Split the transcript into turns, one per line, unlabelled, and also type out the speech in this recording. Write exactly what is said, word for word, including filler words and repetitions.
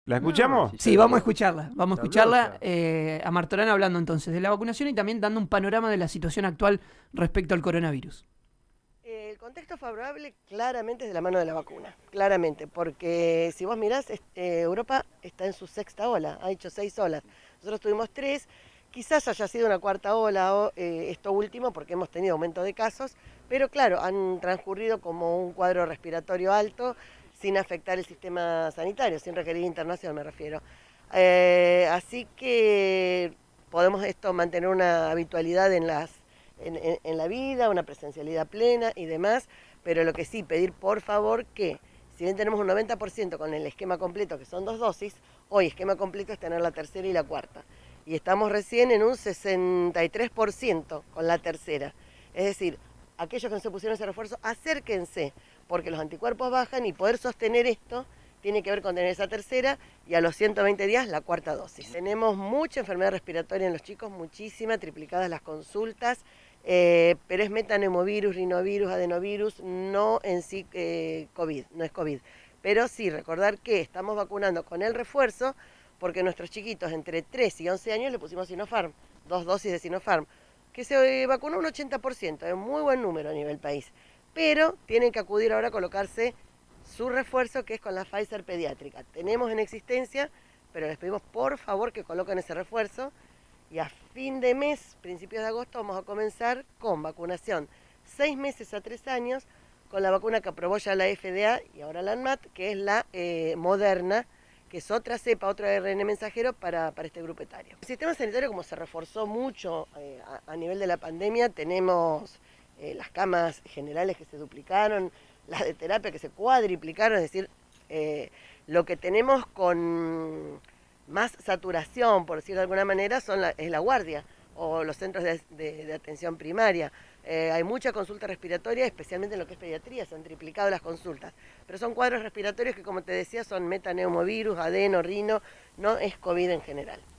¿La escuchamos?
No,
Sí, vamos a escucharla. Vamos a escucharla
Fabulosa.
eh, a Martorana hablando entonces de la vacunación y también dando un panorama de la situación actual respecto al coronavirus.
El contexto favorable claramente es de la mano de la vacuna, claramente, porque si vos mirás, eh, Europa está en su sexta ola, ha hecho seis olas. Nosotros tuvimos tres, quizás haya sido una cuarta ola o eh, esto último porque hemos tenido aumento de casos, pero claro, han transcurrido como un cuadro respiratorio alto sin afectar el sistema sanitario, sin requerir internación me refiero. Eh, así que podemos esto mantener una habitualidad en las En, en, en la vida, una presencialidad plena y demás, pero lo que sí, pedir por favor que, si bien tenemos un noventa por ciento con el esquema completo, que son dos dosis, hoy esquema completo es tener la tercera y la cuarta. Y estamos recién en un sesenta y tres por ciento con la tercera. Es decir, aquellos que no se pusieron ese refuerzo, acérquense, porque los anticuerpos bajan y poder sostener esto tiene que ver con tener esa tercera y a los ciento veinte días la cuarta dosis. Tenemos mucha enfermedad respiratoria en los chicos, muchísima, triplicadas las consultas, eh, pero es metaneumovirus, rinovirus, adenovirus, no en sí eh, COVID, no es COVID. Pero sí, recordar que estamos vacunando con el refuerzo porque nuestros chiquitos entre tres y once años le pusimos Sinopharm, dos dosis de Sinopharm, que se vacunó un ochenta por ciento, es un muy buen número a nivel país. Pero tienen que acudir ahora a colocarse su refuerzo, que es con la Pfizer pediátrica. Tenemos en existencia, pero les pedimos por favor que coloquen ese refuerzo y a fin de mes, principios de agosto, vamos a comenzar con vacunación seis meses a tres años con la vacuna que aprobó ya la F D A y ahora la ANMAT, que es la eh, Moderna, que es otra cepa, otro A R N mensajero para, para este grupo etario. El sistema sanitario, como se reforzó mucho eh, a, a nivel de la pandemia, tenemos eh, las camas generales que se duplicaron, las de terapia que se cuadriplicaron, es decir, eh, lo que tenemos con más saturación, por decirlo de alguna manera, son la, es la guardia o los centros de, de, de atención primaria. Eh, hay mucha consulta respiratoria, especialmente en lo que es pediatría, se han triplicado las consultas. Pero son cuadros respiratorios que, como te decía, son metaneumovirus, adeno, rino, no es COVID en general.